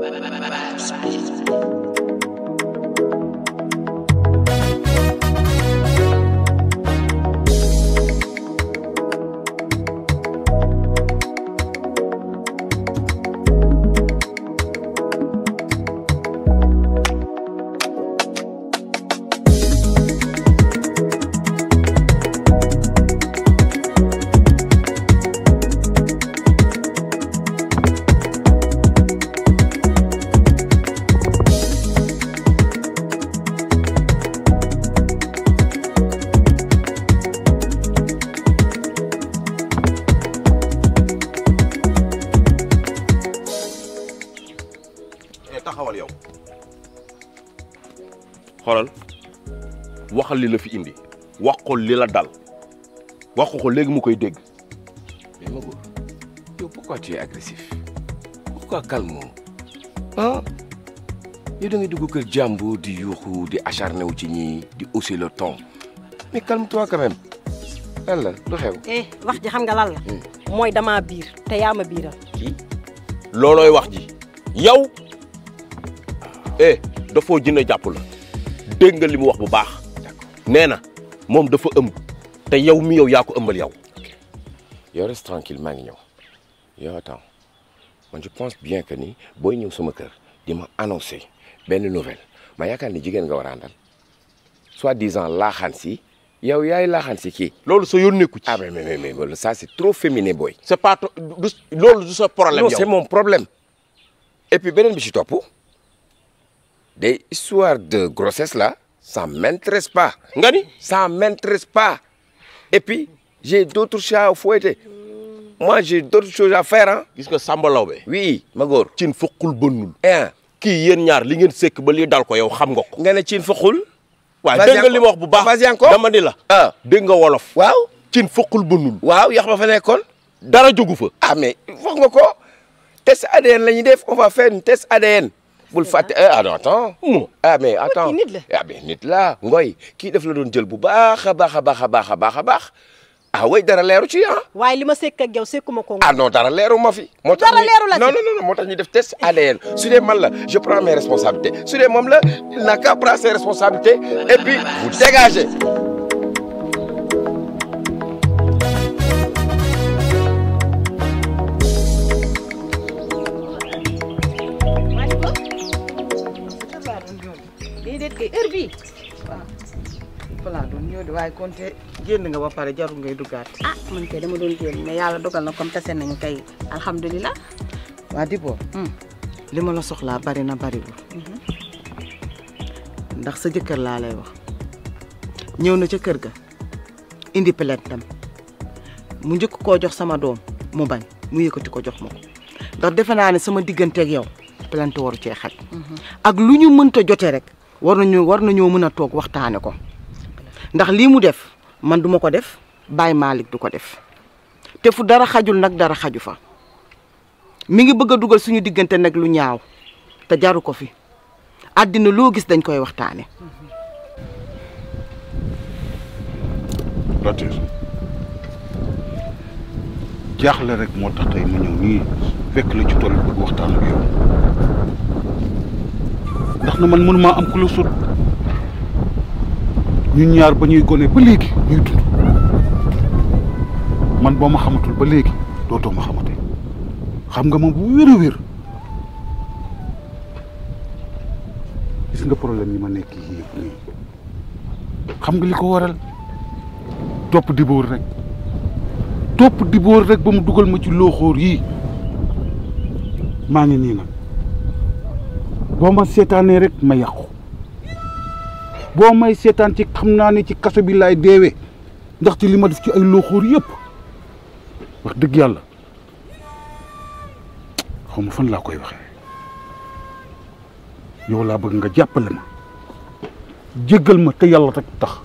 taxawal yow xoolal waxal li la fi indi wax ko li la dal wax ko léegi mu koy dégg. mais Mago yow pourquoi tu es agressif pourquoi calme ah yow da ngay dugg kër jàmbur di yuuxu di acharné wu ci ñii di hausser le ton mais calme-toi quand même lan la lu xew. wax ji xam nga lan la. mooy damaa biir te yaa ma biiral. kii loolooy wax ji yow. dafoo jënd jàpp la dégg nga li mu wax bu baax nee na moom dafa ëmb te yow mi yow yaa ko ëmbal yow. yow reste tranquille maa ngi ñëw yow attends man je pense bien que ni booy ñëw sama kër di ma annoncer benn nouvelle ma yaakaar ni jigéen nga war a àndal soi-disant laaxaan si yow yaay laaxaan si kii. loolu sa yoon nekku ci. ah mais ça c'est trop féminin booy. c'est pas loolu du sa problème yow. non c'est mon problème et puis beneen bi ci topp. Des histoires de grossesse là, ça m'intéresse pas. Ngani? Ça m'intéresse pas. Et puis, j'ai d'autres chats à fouetter. Moi, j'ai d'autres choses à faire, hein. Gis nga Samba Lawbe. Oui, Magor. Cin fukkul bënnul. Kii yéen ñaar li ngeen sekk ba li dal ko yow xam nga ko. Nga ne cin fukkul. waaw dégg nga li ma wax bu baax. vas-y encore dama di la. dégg nga wolof. waaw. cin fukkul bënnul. waaw yax ba fa nekkoon. dara jógu fa. ah mais wax nga ko. test ADN la ñuy def on va faire une test ADN. bul fàtte attends ah mais attends ah mais nit la ngoy kii daf la doon jël bu baax a baax a baax a baax a baax a baax ah way dara leeru ci ah. waaye li ma sekk ak yow sekkuma ko. ah non dara leeru ma fi. moo tax dara leeru la ci non moo tax ñu def test ADN su dee man la je prends mes responsabilités su dee moom la il n'a qu'à prendre ses responsabilités et puis vous dégagez. heure bii waaw voilà doon ñëw de waaye konte génn nga ba pare jarul ngay duggaat. man kay dama doon génn mais yàlla dogal na comme tase nañu kay alhamdulilah. waa Dibor li ma la soxlaa bari na bariwul ndax sa jëkkër laa lay wax ñëw na ca kër ga indi plainte tam mu njëkk koo jox sama doom mu bañ mu yëkkati ko jox ma ko ndax defe naa ne sama digganteeg yow plainte waru cee xaj ak lu ñu mënta jote rek war nañoo mën a toog waxtaane ko ndax lii mu def man duma ko def Baye Malick du ko def te fu dara xajul nag dara xaju fa mi ngi bëgg a dugal suñu diggante nag lu ñaaw te jaru ko fi àddina loo gis dañ koy waxtaane. Latir jaaxle rek moo tax tey ma ñëw nii fekk la ci tool bi bëgg waxtaan ak yow ndax na man mënumaa am ku la sut ñun ñaar ba ñuy gone ba léegi ñuy dund man boo ma xamatul ba léegi dootoo ma xamate xam nga ma bu wér a wér gis nga problème yi ma nekk yii yëpp nii xam nga li ko waral topp Dibor rek ba mu dugal ma ci looxoor yii maa ngi nii nag boo ma seetaanee rek ma yàqu boo may seetaan ci xam naa ne ci kaso bi laay deewee ndaxte li ma def ci ay looxoor yëpp wax dëgg yàlla xaw ma fan laa koy waxee yow laa bëgg nga jàppale ma jéggal ma te yàlla rek tax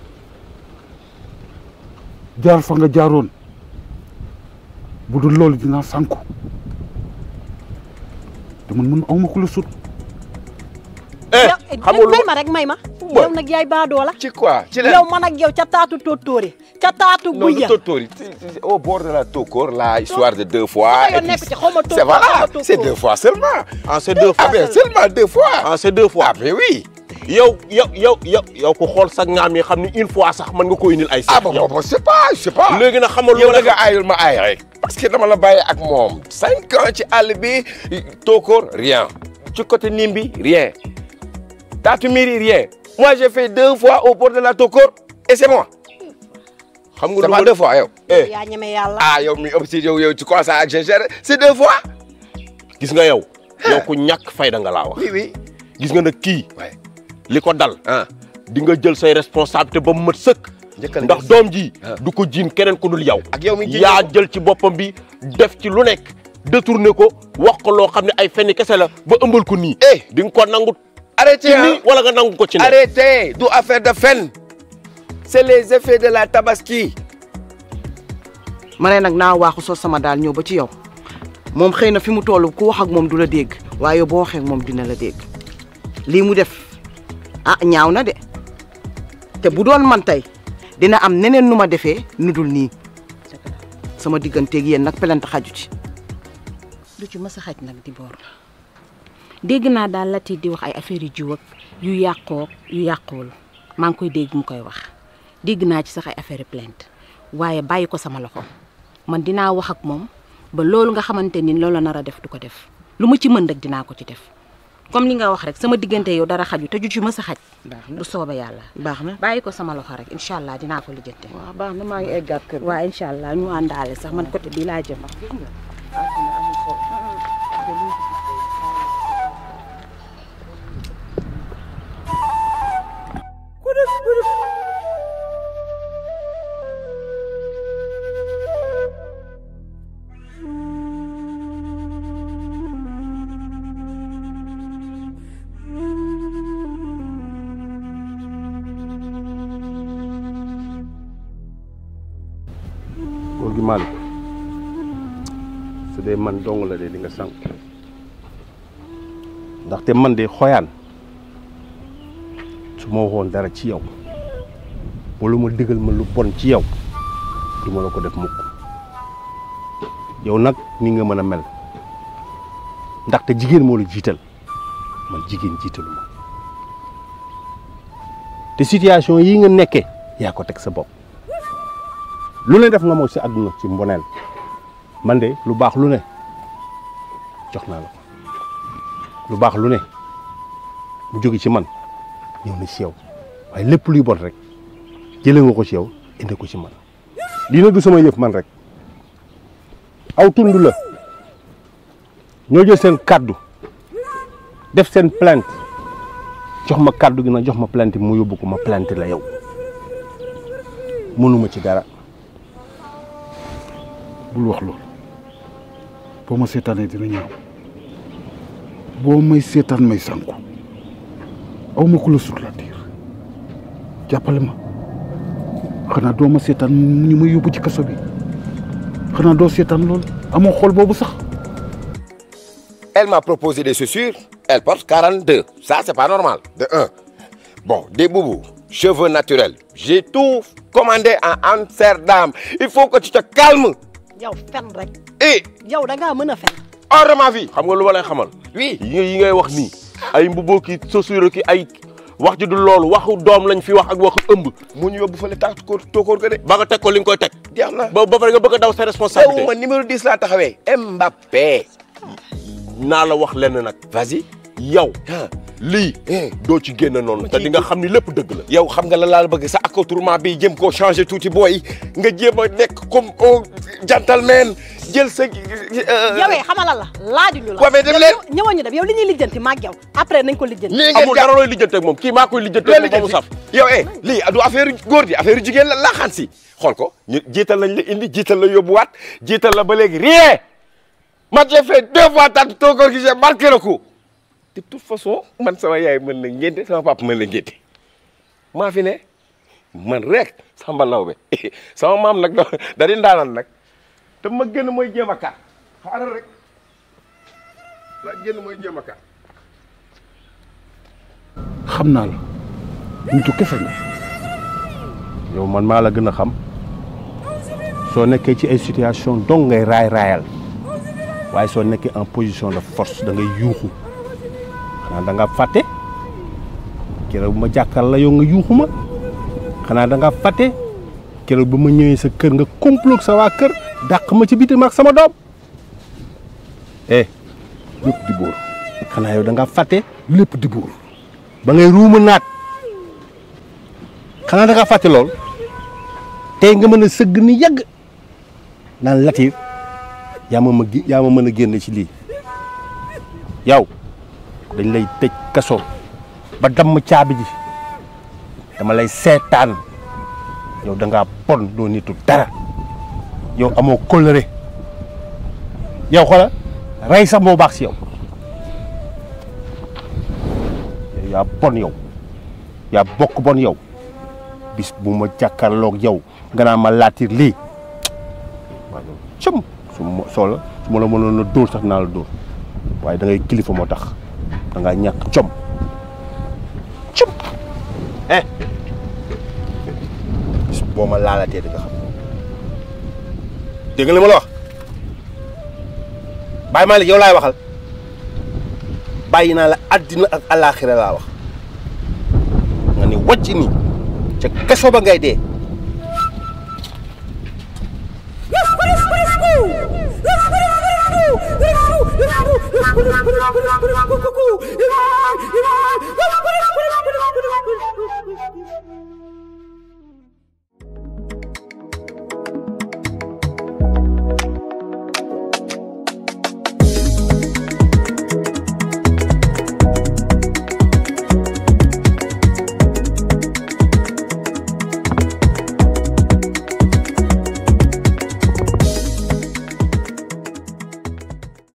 jaar fa nga jaaroon bu dul loolu dinaa sànku te man awma ku la sut may ma rek may ma. yow nag yaay baadoo la. ci quoi ci la yow man ak yow ca taatu tóotóori ca taatu non guya. Totori au bord de la Tokor la histoire de 2 fois. yow nekk ci xaw ma c'est voilà c'est 2 fois seulement. ah c'est 2 fois. ah bien seulement 2 fois. ah c'est 2 fois. ah mais oui. yow ko xool sa ngaam yi xam ni une fois sax mën nga ko indil ay. ah bon c'est pas. léegi nag xamal yow da nga aayul ma aay rek. parce que dama la bàyyi ak moom 5 ans ci àll bi Tokor rien ci côté Nimbi rien Taatu Miri rien moi j'ai fait 2 fois au bord de la Tokor et c'est moi. xam nga c'est pas 2 fois yow. yaa ñeme yàlla. ah yow mi aussi yow tu commences à exagérer c'est 2 fois. gis nga yow ku ñàkk fayda nga laa wax. oui. gis nga nag kii. Ouais. li ko dal. ah di nga jël say responsabilité ba mu mat sëkk. ndax doom ji. du ko jiin keneen ku dul yow. ak yow mi yaa jël ci boppam bi def ci lu nekk détourné ko wax ko loo xam ne ay fenn kese la ba ëmbal ko nii. di nga ko nangu. arrêtez ci nii wala nga nangu ko ci ne. arrêtez du affaire de fen c'est les effets de la tabaski. ma ne nag naa waaxu soo sama daal ñëw ba ci yow moom xëy na fi mu toll ku wax ak moom du la dégg waaye boo waxee ak moom dina la dégg lii mu def ah ñaaw na de te bu doon man tey dina am neneen nu ma defee nu dul nii sama digganteeg yéen nag pelante xaju ci. du ci mës a xaj nag di boor dégg naa daal Latir di wax ay affaire yu jiw ak yu yàqoo yu yàquwul maa ngi koy dégg mu koy wax dégg naa ci sax ay affaire plainte waaye bàyyi ko sama loxo man dinaa wax ak moom ba loolu nga xamante ni loolu la nar a def du ko def lu ma ci mën rek dinaa ko ci def comme li nga wax rek sama diggante yow dara xaju te ju ci mës a xaj. du sooba yàlla. baax na bàyyi ko sama loxo rek incha allah dinaa ko lijjante. waaw baax na maa ngi eggaat kër. waaw incha allah ñu àndaale sax man côté bii laa jëm. góor gi Malick su dee man dong la de di nga sànq ndaxte man de xoyaan su ma waxoon dara ci yow wala ma digal ma lu bon ci yow du ma la ko def mukk yow nag ni nga mën a mel ndaxte jigéen moo la jiital man jigéen jiitalu ma te situation yii nga nekkee yaa ko teg sa bopp lu ne def nga moo si àdduna ci mboneel man de lu baax lu ne jox naa la ko lu baax lu ne mu jóge ci man ñëw na ci yow waaye lépp luy bon rek jëlee nga ko ci yow indi ko ci man lii nag du sama yëf man rek aw tund la ñoo jël seen kaddu def seen plainte jox ma kaddu gi nag jox ma plainte mu yóbbu ko ma plainte la yow mënuma ci dara. bul wax loolu boo ma seetaanee dina ñaaw boo may seetaan may sànku aw ma ku la sur la diir jàppale ma xanaa doo ma seetaan ñu ma yóbbu ci kaso bi xanaa doo seetaan loolu amoo xol boobu sax. Elle m'a proposé des chaussures, elle porte 42. Ça, c'est pas normal. De 1. Bon, des boubous, cheveux naturels. J'ai tout commandé en Amsterdam. Il faut que tu te calmes. yow fen rek. Et yow da ngaa mën a fen. hors de ma vie. xam nga lu ma lay xamal. Oui. yi ngay wax nii ay mbuboo ki chaussure ki ay wax ji du loolu waxu doom lañ fi wax ak waxu ëmb. mu ñu yóbbu fële tax Tokor ga de. ba nga teg ko li nga koy teg. jeex na ba pare nga bëgg a daw sa responsabilité. ma numéro 10 laa taxawee. Mbappé. naa la wax lenn nag. Vas-y. yow. lii. doo ci génn noonu. te di nga xam ni lépp dëgg la. yow xam nga la laa bëgg sa accoutrement bi jëm koo changer tuuti booy nga jéem a nekk comme un gentleman jël sa. yowee xamala la laajuñu la. waaw mais dem leen ñëwoon ñu dem yow li ñuy lijjanti maag yow après nañ ko lijjanti. lii ngeen amul dara looy lijjante ak moom kii maa koy lijjante ak moom ba mu saf. yow lii du affaire góor di affaire jigéen la laaxaan si xool ko ñu jiital lañ la indi jiital la yóbbuwaat jiital la ba léegi rien man j'ai fait 2 fois tante Tokor gi j'ai marqué le coup de toute façon man sama yaay mën na ngénte sama papa mën na ngénte maa fi ne man rek Samba Lawbe sama maam nag da di ndaanal nag te ma gën mooy jéem a kaat xaaral rek la gën mooy jéem a kaat xam naa la nitu kese nga. yow man maa la gën a xam soo nekkee ci ay situation dong ngay raayal waaye soo nekkee en position de force da ngay yuuxu xanaa da nga fàtte keroog bu ma jàkkaar la yow nga yuuxu ma xanaa da nga fàtte keroog bu ma ñëwee sa kër nga complot sa waa kër dàq ma ci biti ma ak sama doom lépp di buur. xanaa yow da nga fàtte lépp di buur. ba ngay ruuma naat xanaa da nga fàtte lool tey nga mën a sëgg ni yàgg naan Latir yaa ma mën a génn ci lii yow dañ lay tëj kaso ba damm caabi ji dama lay seetaan yow da ngaa bon doo nitu dara yow amoo kóllëre yow xoola rey sax moo baax si yow yaa bon yow yaa bokk bon yow bis bu ma jàkkaarloog yow nga naa ma Latir lii waaye cëm su ma la mënoon a dóor sax naa la dóor waaye da ngay kilifa moo tax da ngaa ñàkk com cëm bis boo ma laalatee di nga xam dégg nga li ma la wax Baye Malick yow laay waxal bàyyi naa la àddina ak alaaxira laa wax nga ni wàcc ni ca kaso ba ngay dee